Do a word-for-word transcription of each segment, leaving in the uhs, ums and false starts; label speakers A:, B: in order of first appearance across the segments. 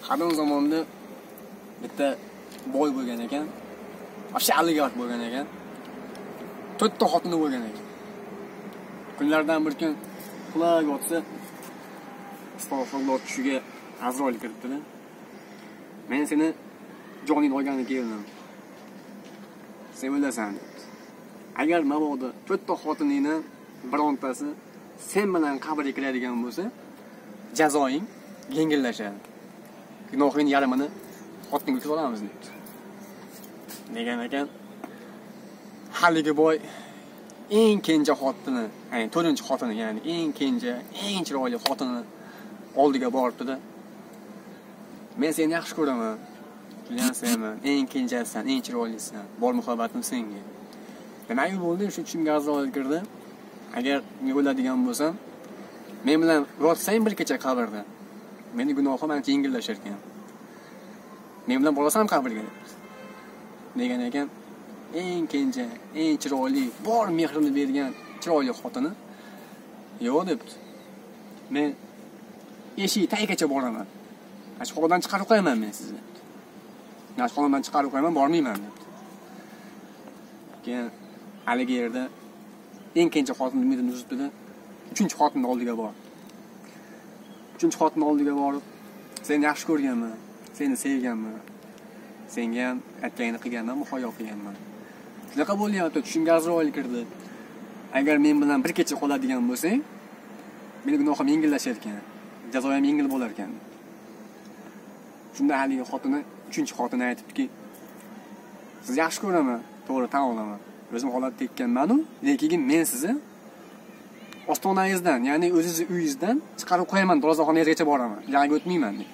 A: qadim zamonda bitta boy bo'lgan ekan. O'sha oligarx bo'lgan ekan. to'rtta xotini bo'lgan ekan. Kunlardan bir kun quloq otsa, astag'firulloh tushiga Azroil kiribdi-da. Men seni joningni olgani keldim. Sen o'lasan. Agar mabodo to'rtta xotiningni birontasi sen bilan qabrga kiradigan bo'lsa, jazoing yengillashadi. Gunohing yarmini xotinga yukib olamiz debdi. Degan ekan, haligi boy eng kenja xotini, ya'ni to'rtinchi xotini, ya'ni eng kenja, eng chiroyli xotini oldiga boribdi-da. Men seni yaxshi ko'raman. Julian sevaman. Eng kenjasan, eng chiroylisan. Bor muhabbatim senga. Demak bo'ldi, shu tushimga Azroil kirdi. Agar men o'ladigan bo'lsam, men bilan yotsang bir kecha qabrda. Meni gunohim ancha yengillashar ekan. Men bilan borsam qabrga debdi. Degan ekan, eng kenja, eng chiroyli, bor mehrini bergan chiroyli xotini yo'q debdi. Men eshik tagigacha boraman. Ashxonadan chiqarib qo'yaman men sizni. Ashxonadan chiqarib qo'yaman, bormayman debdi. Keyin haligi yerda eng kenja xotin umidini uzibdi-da, uchinchi xotinning oldiga bordi. Uchinchi xotinning oldiga borib, seni yaxshi ko'rganman, seni sevganman. Senga ham aytganingni qilganman, muhayyo qilganman. Shunaqa bo'lyapti, tushimga Azroil kirdi. Agar men bilan bir kecha qoladigan bo'lsang, meni gunohim yengillashar ekan, jazoim yengil bo'lar ekan. Shunda haligi xotini, uchinchi xotini aytibdiki, siz yaxshi ko'raman, to'g'ri tan olaman. O'zim holat tekkanman-u, lekin men sizni ostonangizdan, ya'ni o'zingiz uyingizdan chiqarib qo'yaman, dorozaxonangizgacha boraman. Ya'ni o'tmayman debdi.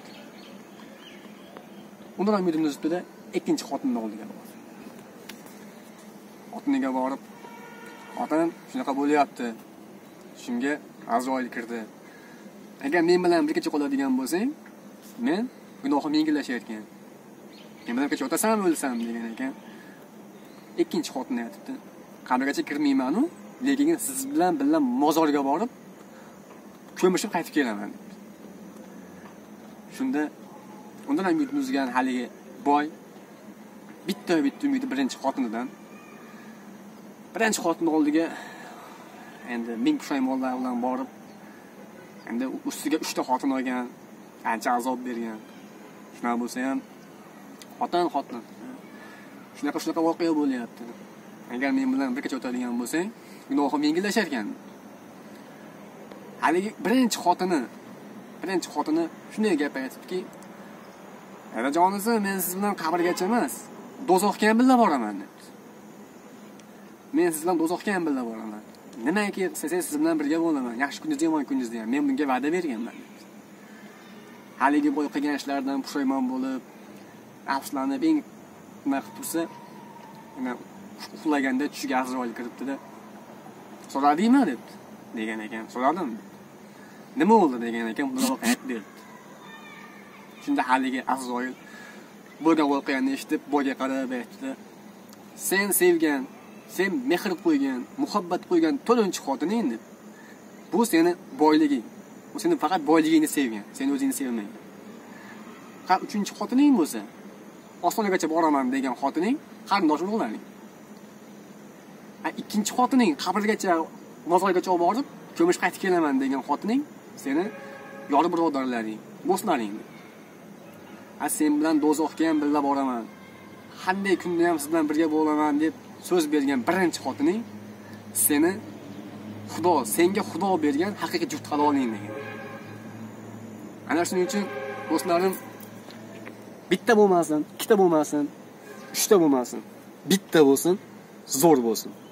A: Undan umidimni uzibdi-da, ikkinchi xotinning oldiga bordi. Xotiniga borib, xotin shunaqa bo'lyapti. Shunga Azroil kirdi. Agar men bilan bir kecha qoladigan bo'lsang, men gunohim yengillashar ekan. Men bilan bir kecha o'tasanmi, o'lsam degan ekan. Ikkinchi xotin aytibdi. Qabrgacha kirmayman-u, lekin siz bilan birga mozorga borib, ko'mishib qaytib kelaman debdi. Shunda undan umidini uzgan haligi boy bitta bitta umidi birinchi xotinidan birinchi xotin oldiga endi ming pushaymonlar bilan borib, endi ustiga uchta xotin olgan, ancha azob bergan. Shunaqa bo'lsa ham xotin xotin shunaqa shunaqa voqea bo'lyapti. Agar men bilan bir kecha o'tadigan bo'lsang, gunohim yengillashar ekan. Haligi birinchi xotini, birinchi xotini shunday gap aytibdiki, "Adajonisi, men siz bilan qabrgacha emas, do'zaxga ham birga boraman" debdi. Men siz bilan do'zaxga ham birga boraman. Nimaki siz siz bilan birga bo'laman, yaxshi kuningizda, yomon kuningizda ham men bunga va'da berganman debdi. Haligi boy qilgan ishlaridan pushaymon bo'lib, afsuslanib, eng nima qilib tursa, mana uxlaganda tushiga Azroil kiribdi-da. "So'radingmi?" debdi. Degan ekan, "So'radim." "Nima bo'ldi?" degan ekan, "Buni voqea aytib berdi." Shunda haligi Azroil bo'lgan voqeani eshitib, boyga qarab aytdi: "Sen sevgan, sen mehr qo'ygan, muhabbat qo'ygan to'rtinchi xotining endi. Bu seni boyliging. U seni faqat boyligingni sevgan, sen o'zingni sevmagan. Qar uchinchi xotining bo'lsa, ostonagacha boraman degan xotining qarindosh urug'laring. A ikkinchi xotining qabrgacha, mozorgacha olib borib, ko'mish qaytib kelaman degan xotining seni yor birodarlaring, do'stlaring. A sen bilan do'zaxga ham birga boraman. Qanday kunda ham siz bilan birga bo'laman deb so'z bergan birinchi xotining seni Xudo, senga Xudo bergan haqiqiy juft haloling" degan. Ana shuning uchun do'stlarim, bitta bo'lmasin, ikkita bo'lmasin, uchta bo'lmasin, bitta bo'lsin, zo'r bo'lsin.